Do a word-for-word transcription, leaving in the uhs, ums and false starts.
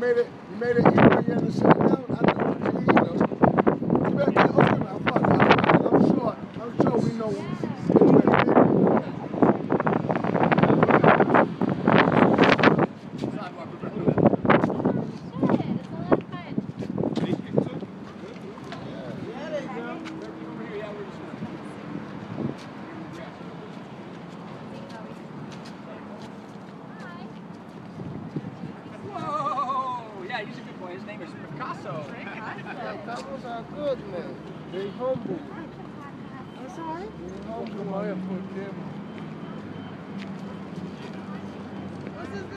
made it, you made it, you made it in the city now. I know, you know. You better get over it. I'm fucking, I'm sure, I'm sure we know which way to take it. Yeah, he's a good boy. His name is Picasso. Yeah, camels are good, man. They humble. I'm sorry? They humble. Come on here for a camel.